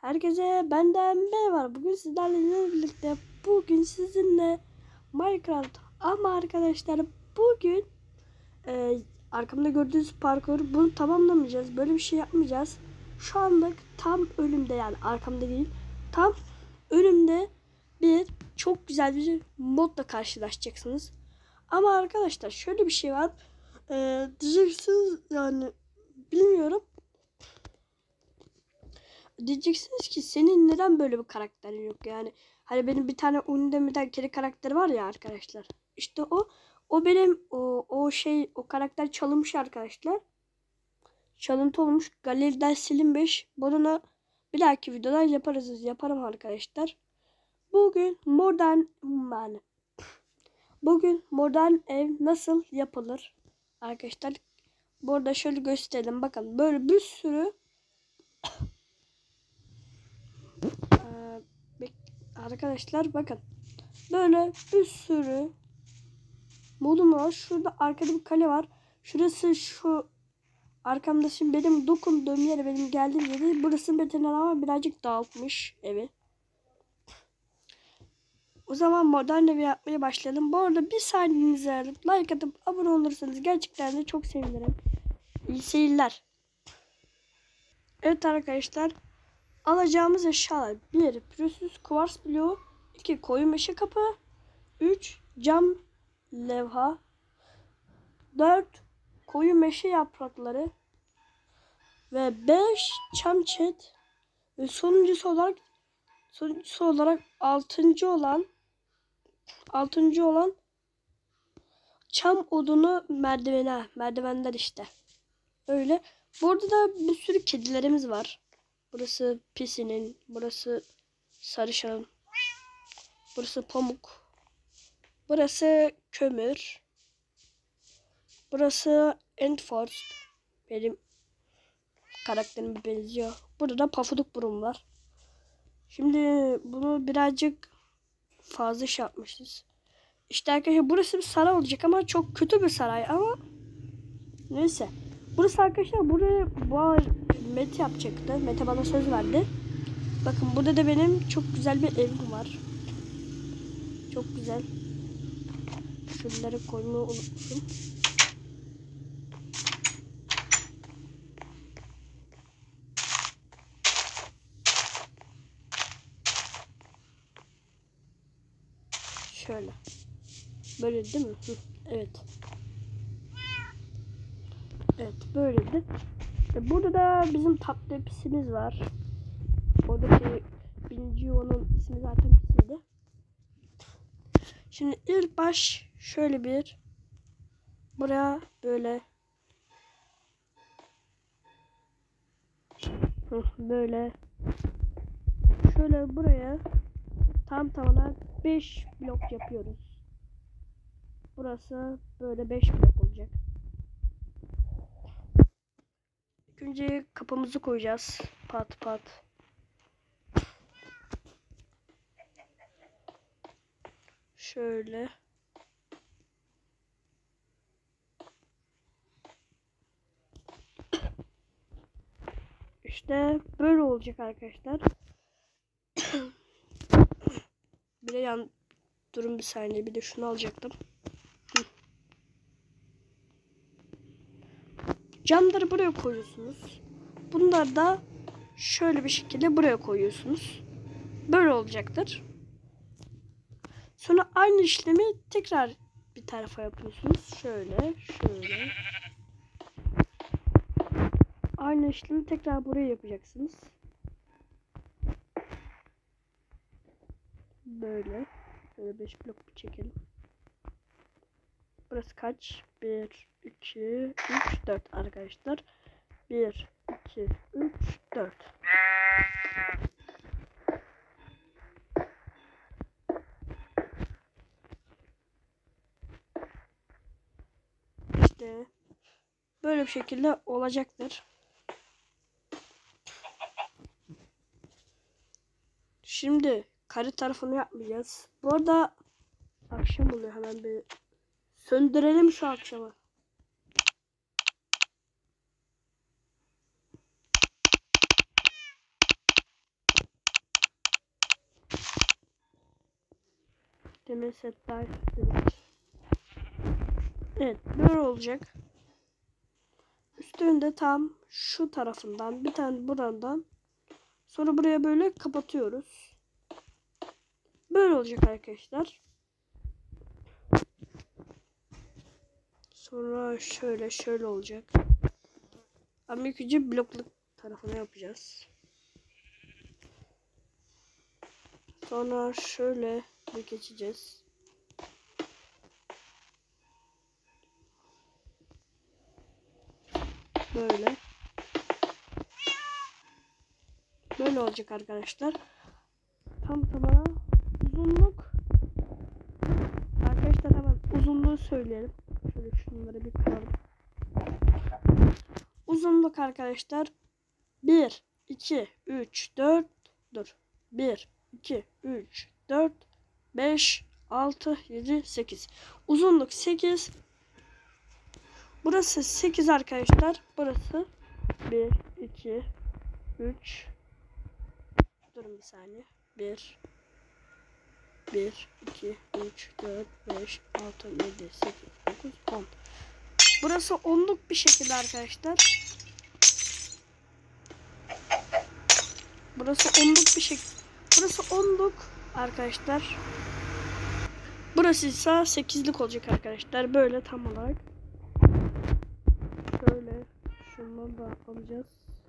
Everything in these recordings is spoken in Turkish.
Herkese benden merhaba. Bugün sizlerle birlikte sizinle Minecraft ama arkadaşlar bugün arkamda gördüğünüz parkur bunu tamamlamayacağız. Böyle bir şey yapmayacağız. Şu anlık tam önümde, yani arkamda değil, tam önümde çok güzel bir modla karşılaşacaksınız. Ama arkadaşlar şöyle bir şey var. Diyeceksiniz, yani bilmiyorum. Diyeceksiniz ki senin neden böyle bir karakterin yok, yani hani benim bir tane Uni'de kedi karakteri var ya arkadaşlar, işte o benim o karakter çalınmış arkadaşlar, çalıntı olmuş, galeriden silinmiş. Bunu bir dahaki videoda yaparım arkadaşlar. Bugün modern ev nasıl yapılır arkadaşlar, burada şöyle gösterelim. Bakın böyle bir sürü arkadaşlar, bakın böyle bir sürü modum var. Şurada arkada bir kale var. Şurası şu arkamda, şimdi benim dokunduğum yere, benim geldiğim yere, burası veteriner ama birazcık dağıtmış evi. O zaman modern evi yapmaya başlayalım. Bu arada bir saniyenizi ayırıp like atıp abone olursanız gerçekten de çok sevinirim. İyi seyirler. Evet arkadaşlar, alacağımız eşyalar: 1 pürüzsüz kuvars bloğu, 2 koyu meşe kapı, 3 cam levha, 4 koyu meşe yaprakları ve 5 çam çet ve sonuncusu olarak 6. olan çam odunu merdivenler işte. Öyle. Burada da bir sürü kedilerimiz var. Burası Pisinin, burası Sarışın, burası Pamuk, burası Kömür, burası Endforst, benim karakterime benziyor. Burada da Pafuduk Burun var. Şimdi bunu birazcık fazla şey yapmışız. İşte arkadaşlar, burası bir saray olacak ama çok kötü bir saray, ama neyse. Burası arkadaşlar, buraya Mete yapacaktı. Mete bana söz verdi. Bakın burada da benim çok güzel bir evim var. Çok güzel. Şunları koymayı unutmuşum. Şöyle. Böyle değil mi? Evet. Evet, böyleydi. Burada da bizim tatlı pisimiz var. Oradaki birinci yuvanın ismi zaten pisiydi. Şimdi ilk baş şöyle buraya böyle böyle şöyle buraya tam tamına 5 blok yapıyoruz. Burası böyle 5 blok olacak. İlk önce kapımızı koyacağız. Pat pat. Şöyle. İşte böyle olacak arkadaşlar. Bir de durun bir saniye, bir de şunu alacaktım. Camları buraya koyuyorsunuz. Bunları da şöyle bir şekilde buraya koyuyorsunuz. Böyle olacaktır. Sonra aynı işlemi tekrar bir tarafa yapıyorsunuz. Şöyle. Aynı işlemi tekrar buraya yapacaksınız. Böyle 5 blok bir çekelim. Burası kaç? 1, 2, 3, 4 arkadaşlar. 1, 2, 3, 4. İşte böyle bir şekilde olacaktır. Şimdi kare tarafını yapmayacağız. Bu arada akşam oluyor, hemen bir söndürelim şu akşamı. Demir setler dedik. Evet, böyle olacak. Üstünde tam şu tarafından bir tane buradan, sonra buraya böyle kapatıyoruz. Böyle olacak arkadaşlar. Sonra şöyle olacak. Ama ilk önce blokluk tarafını yapacağız. Sonra şöyle bir geçeceğiz. Böyle. Böyle olacak arkadaşlar. Tam tamına uzunluk. Arkadaşlar hemen uzunluğu söyleyelim. Şöyle şunları bir kıralım. Uzunluk arkadaşlar 1, 2, 3, 4 dur. 1, 2, 3, 4, 5, 6, 7, 8. Uzunluk 8. Burası 8 arkadaşlar. Burası 1, 2, 3. Durun bir saniye. 1, 2, 3, 4, 5, 6, 7, 8, 9, 10. Burası 10'luk bir şekilde arkadaşlar. Burası 10'luk bir şekilde. Burası 10'luk arkadaşlar. Burası ise 8'lik olacak arkadaşlar. Böyle tam olarak. Şöyle şunları da alacağız.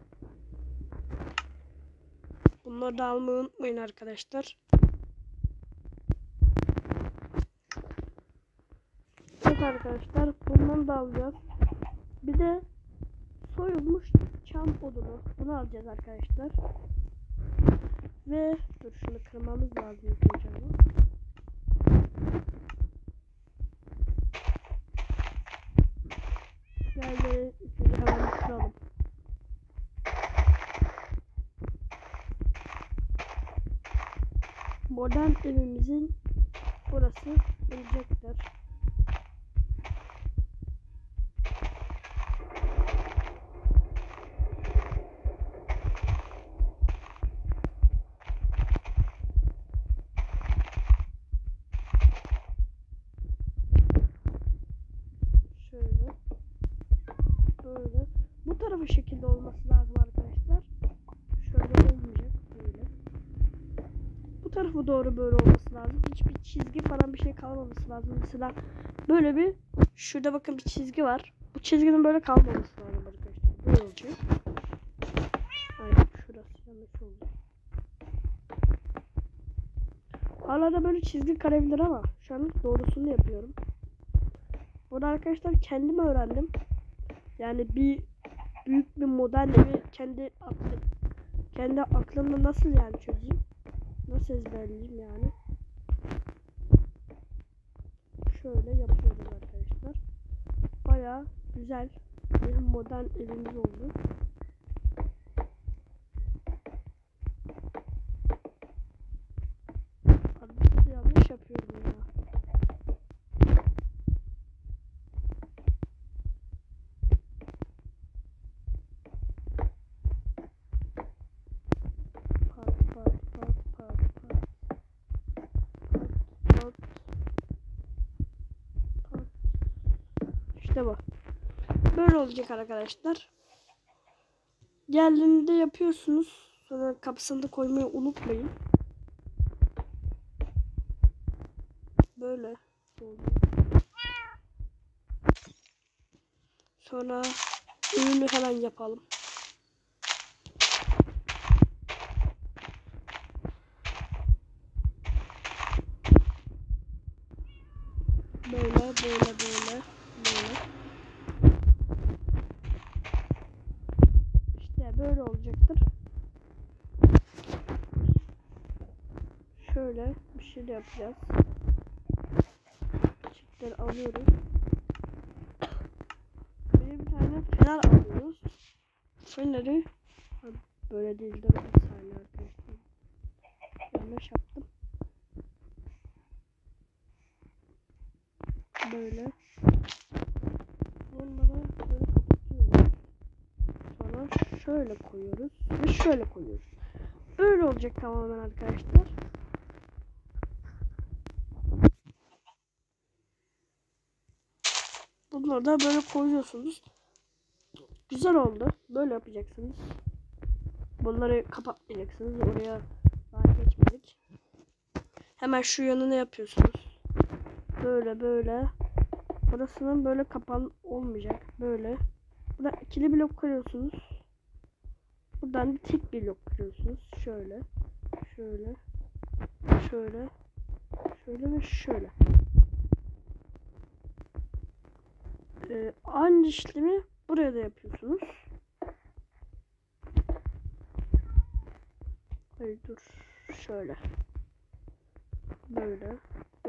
Bunları da almayı unutmayın arkadaşlar. Evet arkadaşlar, bundan da alacağız. Bir de soyulmuş çam odunu. Bunu alacağız arkadaşlar. Ve dur, şunu kırmamız lazım ilk önce ama. Şöyle hemen kıralım. Modern evimizin burası olacaktır. Şöyle. Böyle. Bu tarafı şekilde olması lazım arkadaşlar. Şöyle olmayacak. Böyle. Bu tarafı doğru böyle olması lazım. Hiçbir çizgi falan bir şey kalmaması lazım. Mesela böyle bir, şurada bakın bir çizgi var. Bu çizginin böyle kalmaması lazım arkadaşlar. Böyle olacak. Aynen, şurası yanlış oldu. Hala böyle çizgi kalabilir ama şu an doğrusunu yapıyorum. Bunu arkadaşlar kendim öğrendim. Yani bir büyük bir model evi kendi aklımda nasıl yani çözeyim? Nasıl ezberleyeyim yani? Şöyle yapıyoruz arkadaşlar. Bayağı güzel bir modern evimiz oldu. Adını yanlış yapıyorum ya. İşte bu. Böyle olacak arkadaşlar. Geldiğinde yapıyorsunuz. Sonra kapısını da koymayı unutmayın. Böyle oldu. Sonra ürünü hemen yapalım. Böyle. İşte böyle olacaktır. Şöyle bir şey yapacağız. Çiftleri alıyoruz. Bir tane fener alıyoruz. Feneri böyle değil de bir saniye arkadaşlar. Yanlış yaptım. Böyle. Bunları böyle kapatıyoruz. Sonra şöyle koyuyoruz ve şöyle koyuyoruz. Böyle olacak tamamen arkadaşlar. Bunları da böyle koyuyorsunuz. Güzel oldu. Böyle yapacaksınız. Bunları kapatmayacaksınız. Oraya daha geçmedik. Hemen şu yanını yapıyorsunuz. Böyle. Burasının böyle kapan olmayacak. Böyle. Burada ikili blok koyuyorsunuz. Buradan bir tek blok kırıyorsunuz. Şöyle ve şöyle. Aynı işlemi buraya da yapıyorsunuz. Hayır dur. Şöyle. Böyle.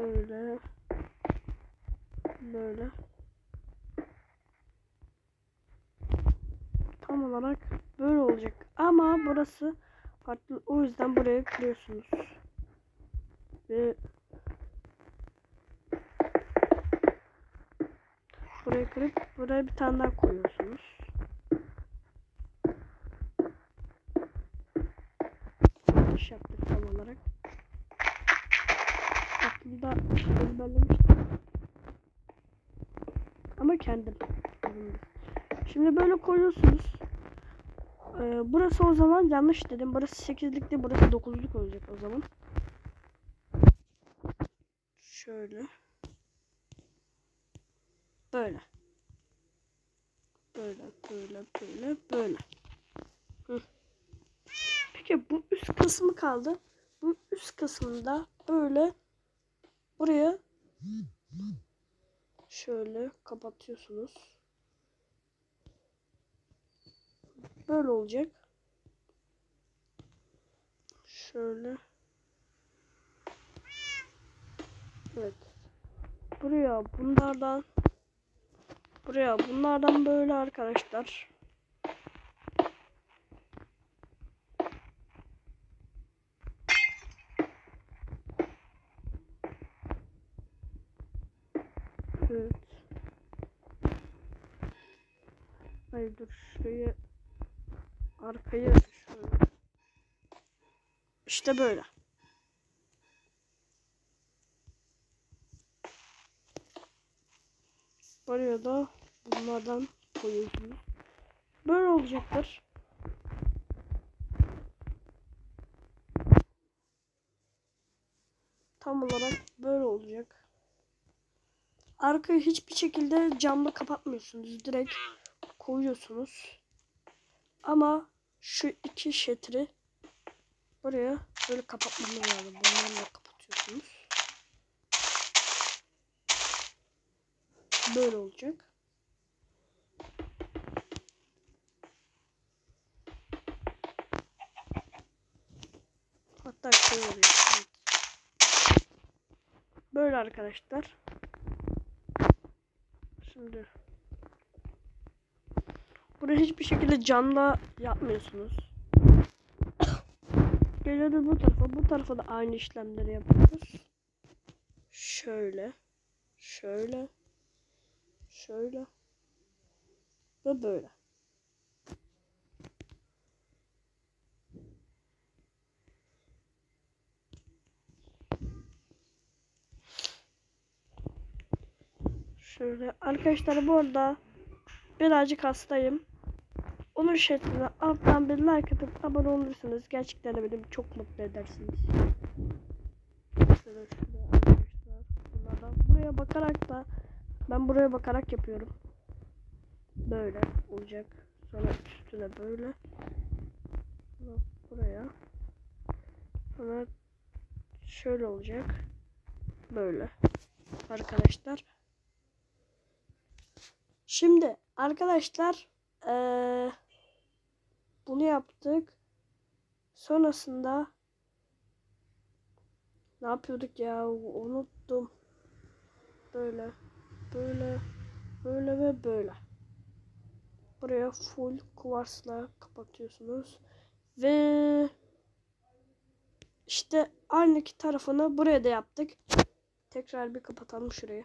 Tam olarak böyle olacak. Ama burası farklı. O yüzden buraya kırıyorsunuz. Ve buraya kırıp buraya bir tane daha koyuyorsunuz. Yanlış yaptık tam olarak. Aklımda ezberlemiştim. Ama kendim. Şimdi böyle koyuyorsunuz. Burası o zaman yanlış dedim. Burası 8'likti. Burası 9'luk olacak o zaman. Şöyle. Böyle. Hı. Peki bu üst kısmı kaldı. Bu üst kısmında böyle buraya şöyle kapatıyorsunuz. Böyle olacak. Şöyle. Evet. Buraya bunlardan böyle arkadaşlar. Evet. Hayır dur şurayı arkayı şöyle. İşte böyle. Buraya da bunlardan koyuyorsunuz. Böyle olacaktır. Tam olarak böyle olacak. Arkayı hiçbir şekilde camla kapatmıyorsunuz. Direkt koyuyorsunuz. Ama şu iki şetri buraya böyle kapatmamız lazım. Bunlarla kapatıyorsunuz. Böyle olacak. Hatta şöyle oluyor. Evet. Böyle arkadaşlar. Şimdi buraya hiçbir şekilde camla yapmıyorsunuz. Geliyoruz bu tarafa. Bu tarafa da aynı işlemleri yapıyoruz. Şöyle ve böyle. Şöyle arkadaşlar, bu arada birazcık hastayım. Onun şeklinde alttan bir like atıp abone olursanız gerçekten de beni çok mutlu edersiniz. Şöyle arkadaşlar, bunlardan buraya bakarak da ben buraya bakarak yapıyorum. Böyle olacak. Sonra üstüne böyle. Sonra buraya. Sonra şöyle olacak. Böyle. Arkadaşlar. Şimdi arkadaşlar bunu yaptık. Sonrasında ne yapıyorduk ya? Unuttum. Böyle ve böyle. Buraya full kuvarsla kapatıyorsunuz. Ve işte aynı iki tarafını buraya da yaptık. Tekrar bir kapatalım şurayı.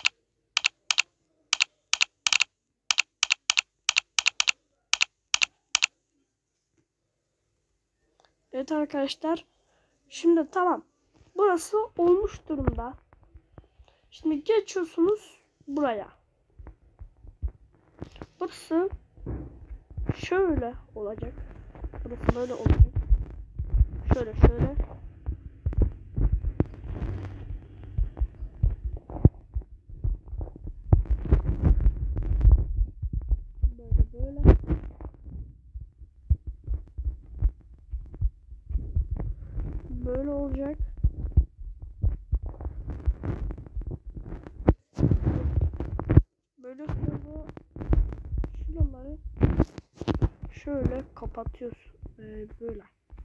Evet arkadaşlar. Şimdi tamam. Burası olmuş durumda. Şimdi geçiyorsunuz buraya. Burası şöyle olacak. Burası böyle olacak. Şöyle şöyle. Böyle böyle. Böyle olacak. Böyle sonra şuraları şöyle kapatıyorsun. Böyle.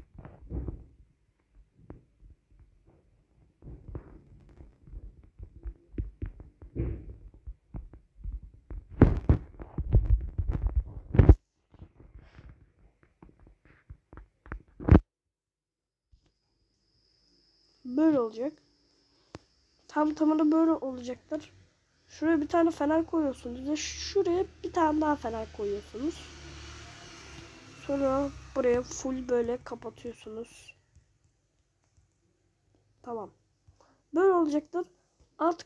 Böyle olacak. Tam tamına böyle olacaktır. Şuraya bir tane fener koyuyorsunuz ve şuraya bir tane daha fener koyuyorsunuz. Sonra buraya full böyle kapatıyorsunuz. Tamam. Böyle olacaktır. Alt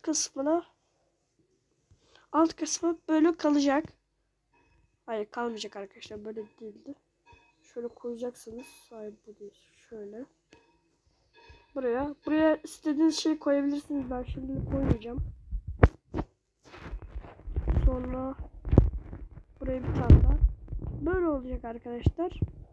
kısmı böyle kalacak. Hayır, kalmayacak arkadaşlar. Böyle değildi. Şöyle koyacaksınız. Hayır, bu değil. Şöyle. Buraya istediğiniz şeyi koyabilirsiniz. Ben şimdi koymayacağım. Sonra buraya bir tane daha. Böyle olacak arkadaşlar.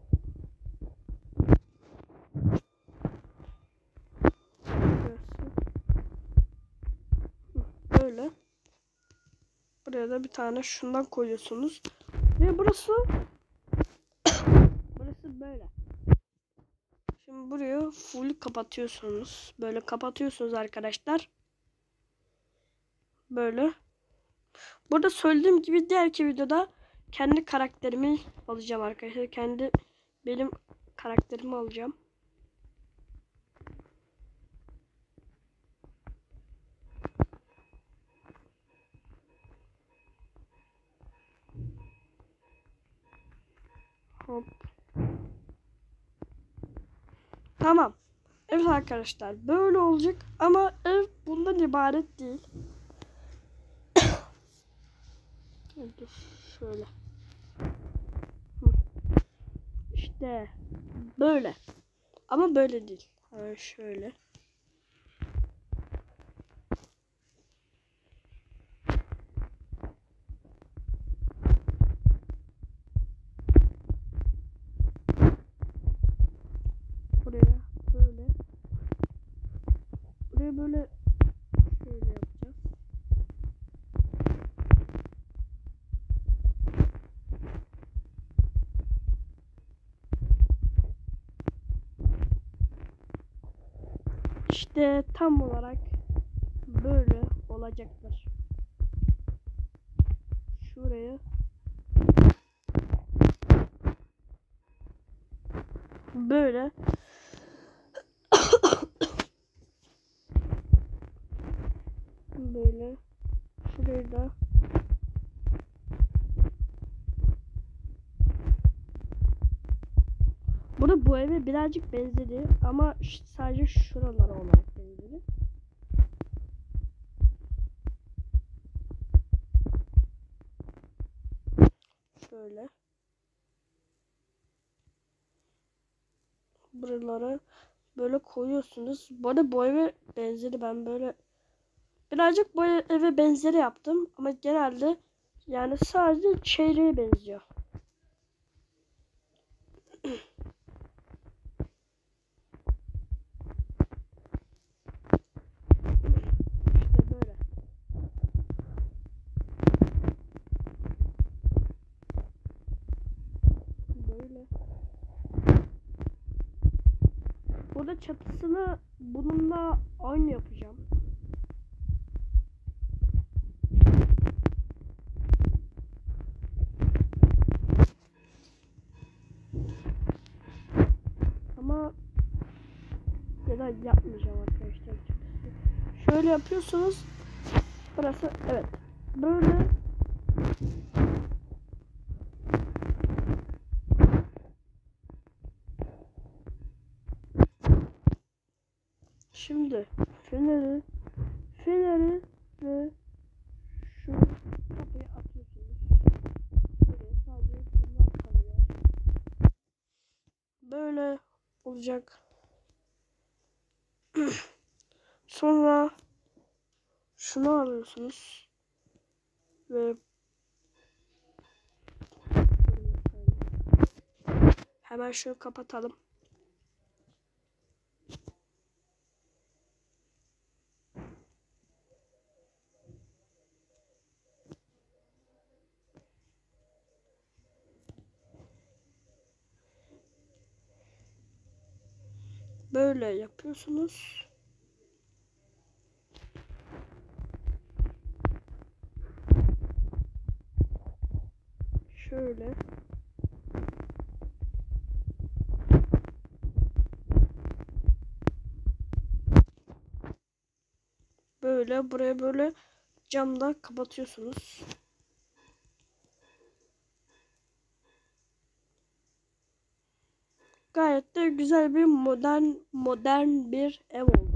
Böyle. Buraya da bir tane şundan koyuyorsunuz. Ve burası böyle. Şimdi burayı full kapatıyorsunuz. Böyle kapatıyorsunuz arkadaşlar. Böyle. Burada söylediğim gibi diğerki videoda kendi karakterimi alacağım arkadaşlar. Benim karakterimi alacağım. Hop. Tamam. Evet arkadaşlar, böyle olacak ama ev bundan ibaret değil. Şöyle. İşte böyle. Ama böyle değil. Şöyle. Buraya böyle. Buraya böyle şöyle yapacağız. İşte tam olarak böyle olacaktır. Şuraya böyle böyle şurayı da burada bu eve birazcık benzedi ama sadece şuralara olarak benzedi. Şöyle. Buraları böyle koyuyorsunuz. Bu arada bu eve benzeri, ben böyle birazcık bu eve benzeri yaptım ama genelde yani sadece çeyreğe benziyor. İşte böyle. Böyle. Burada çatısını bununla aynı yapacağım. Ama ya da yapmayacağım arkadaşlar. Şöyle yapıyorsunuz. Burası evet. Böyle. Şimdi feneri ve şu kapıyı atıyorsunuz. böyle olacak. Sonra şunu alıyorsunuz ve hemen şunu kapatalım. Böyle yapıyorsunuz. Şöyle. Böyle buraya böyle camla kapatıyorsunuz. Gayet de güzel bir modern bir ev oldu.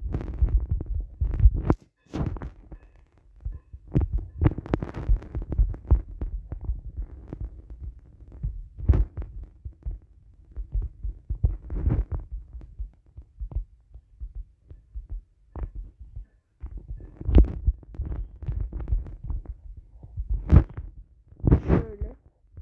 Şöyle.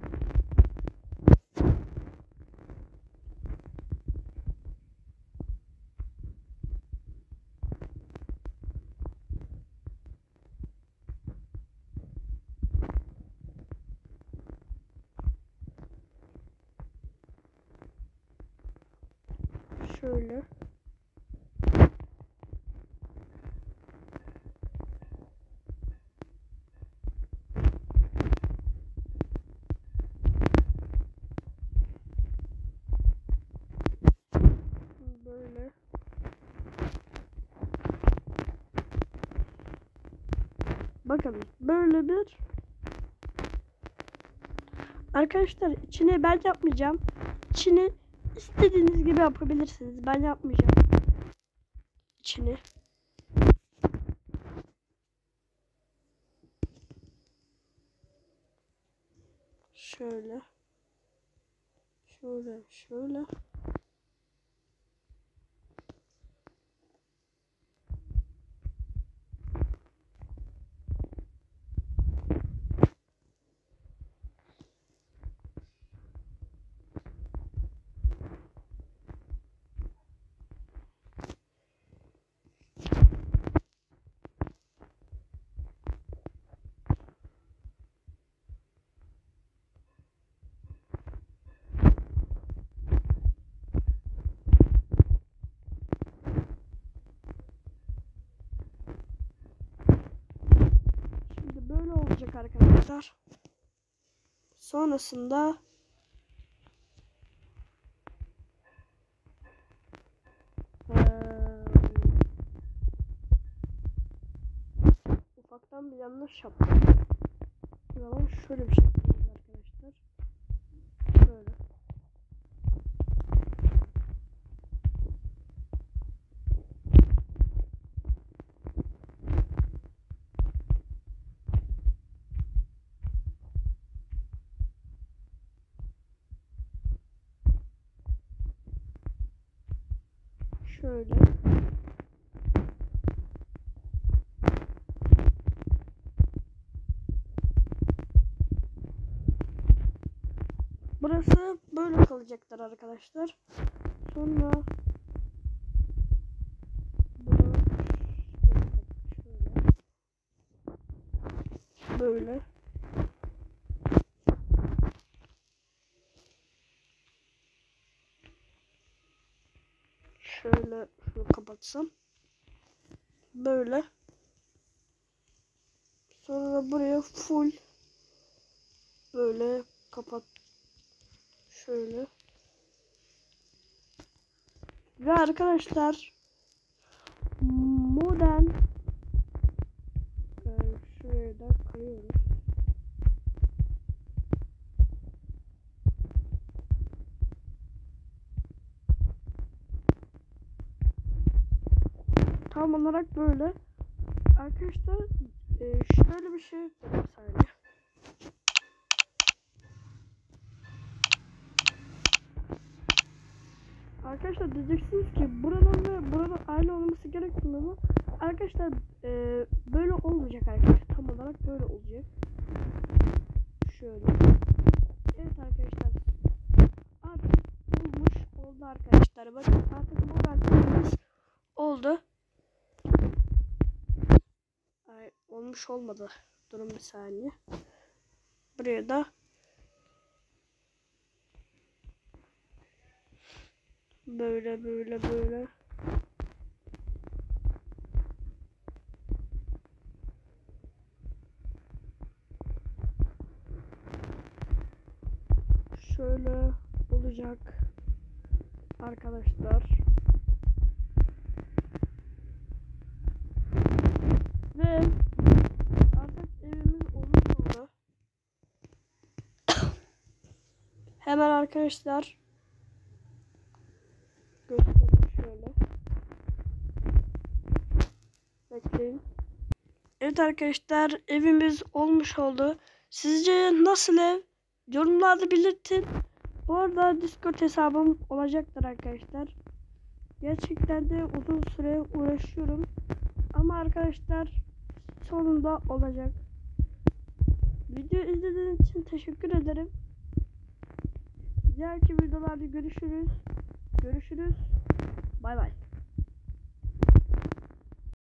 Şöyle. Böyle. Bakın böyle bir. Arkadaşlar içini ben yapmayacağım. İçini istediğiniz gibi yapabilirsiniz. Ben yapmayacağım. İçini. Şöyle. Şöyle. Şöyle. Şimdi böyle olacak arkadaşlar. Sonrasında ufaktan bir yanlış yaptım. O zaman şöyle bir şey yapıyoruz arkadaşlar. Böyle. Şöyle. Burası böyle kalacaktır arkadaşlar. Sonra bunu şöyle. Böyle. Şöyle şunu kapatsam. Böyle. Sonra buraya full böyle kapat. Şöyle. Ve arkadaşlar modern şuraya da kayıyoruz. Tam olarak böyle. Arkadaşlar şöyle bir şey bir saniye. Arkadaşlar diyeceksiniz ki buranın ve buranın aynı olması gerekmiyor mu? Arkadaşlar böyle olmayacak arkadaşlar. Tam olarak böyle olacak. Şöyle. Evet arkadaşlar. Artık oldu arkadaşlar. Bakın artık bu belgelerimiz oldu. Ay, olmuş olmadı. Durun bir saniye. Buraya da böyle. Şöyle olacak arkadaşlar. Ve artık evimiz olmuş oldu. Hemen arkadaşlar göstereyim şöyle. Bekleyin. Evet arkadaşlar evimiz olmuş oldu. Sizce nasıl ev? Yorumlarda belirtin. Bu arada Discord hesabım olacaktır arkadaşlar. Gerçekten de uzun süre uğraşıyorum. Ama arkadaşlar sonunda olacak. Video izlediğiniz için teşekkür ederim. Diğerki videolarda görüşürüz. Bay bay.